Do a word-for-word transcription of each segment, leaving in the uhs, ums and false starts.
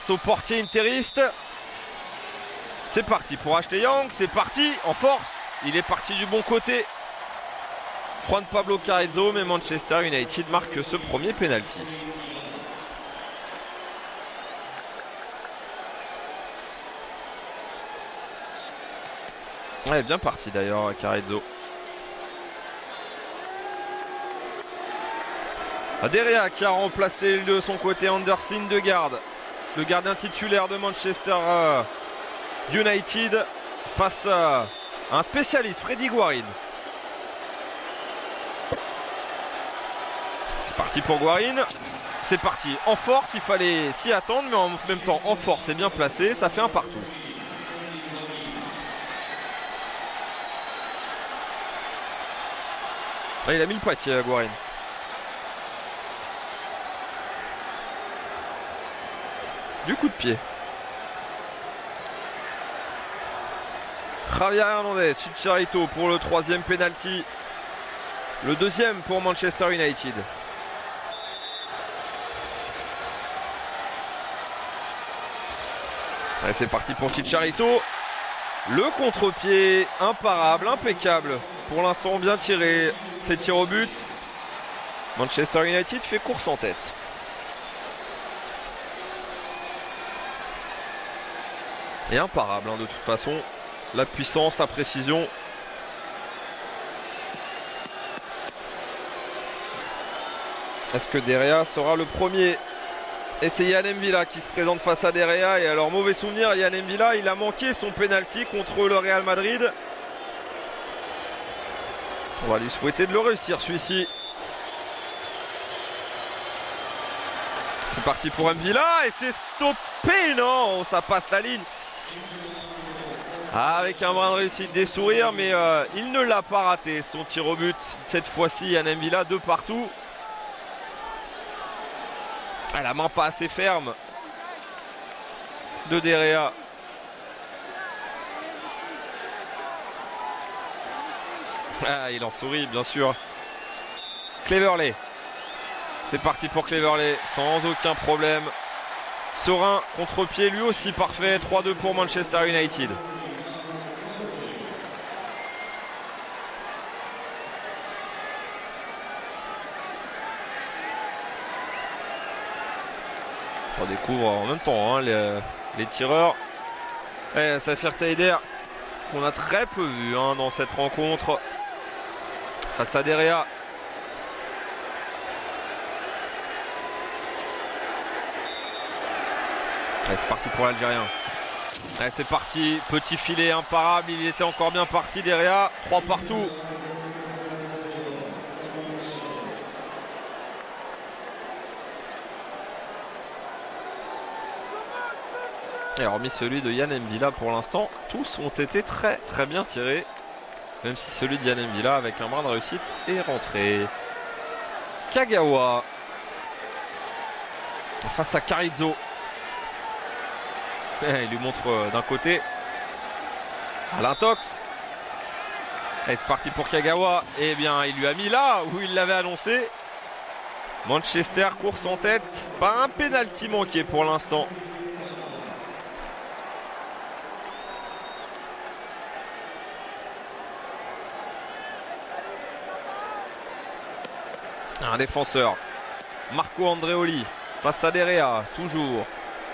Au portier interiste. C'est parti pour Ashley Young, c'est parti en force. Il est parti du bon côté. Juan Pablo Carrizo, mais Manchester United marque ce premier penalty. Ouais, bien parti d'ailleurs Carrizo. Derea qui a remplacé de son côté Anderson de garde. Le gardien titulaire de Manchester United face à un spécialiste, Freddy Guarín. C'est parti pour Guarín. C'est parti en force, il fallait s'y attendre, mais en même temps en force et bien placé, ça fait un partout. Ah, il a mis le paquet Guarín. Du coup de pied. Javier Hernandez, Chicharito pour le troisième penalty. Le deuxième pour Manchester United. Allez, c'est parti pour Chicharito. Le contre-pied imparable, impeccable. Pour l'instant bien tiré. C'est tir au but. Manchester United fait course en tête. Et imparable hein, de toute façon. La puissance, la précision. Est-ce que Derea sera le premier? Et c'est Yann M'Vila qui se présente face à Derea. Et alors mauvais souvenir, Yann M'Vila, il a manqué son penalty contre le Real Madrid. On va lui souhaiter de le réussir celui-ci. C'est parti pour M'Vila et c'est stoppé. Non, ça passe la ligne. Ah, avec un brin de réussite, des sourires, mais euh, il ne l'a pas raté. Son tir au but, cette fois-ci, Yann M'Vila de partout. Ah, la main pas assez ferme de Derea. Ah, il en sourit, bien sûr. Cleverley. C'est parti pour Cleverley, sans aucun problème. Serein, contre-pied, lui aussi parfait. trois deux pour Manchester United. On découvre en même temps hein, les, les tireurs. Et Safir Taider, qu'on a très peu vu hein, dans cette rencontre. Face à Derea. C'est parti pour l'Algérien. C'est parti, petit filet imparable, il était encore bien parti Derea, trois partout. Et hormis celui de Yann M'Vila pour l'instant, tous ont été très très bien tirés. Même si celui de Yann M'Vila avec un brin de réussite est rentré. Kagawa face à Carrizo. Il lui montre d'un côté Alain Tox. Et c'est parti pour Kagawa. Et bien il lui a mis là où il l'avait annoncé. Manchester course en tête. Pas un penalty manqué pour l'instant. Un défenseur. Marco Andreoli face à Derea. Toujours.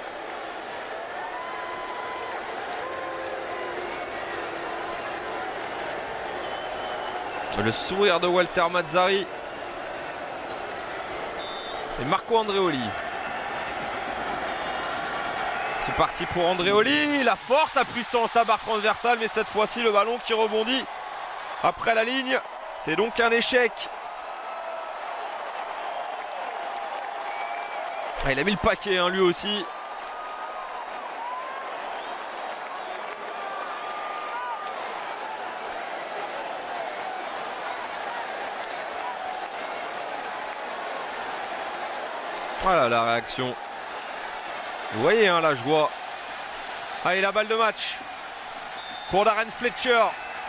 Le sourire de Walter Mazzarri. Et Marco Andreoli. C'est parti pour Andreoli. La force, la puissance, la barre transversale. Mais cette fois-ci, le ballon qui rebondit après la ligne. C'est donc un échec. Ah, il a mis le paquet, hein, lui aussi. Voilà la réaction. Vous voyez hein, la joie. Allez, la balle de match pour Darren Fletcher.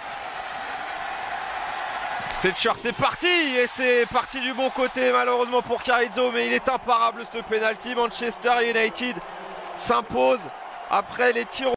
Fletcher, c'est parti. Et c'est parti du bon côté malheureusement pour Carrizo. Mais il est imparable ce penalty. Manchester United s'impose après les tirs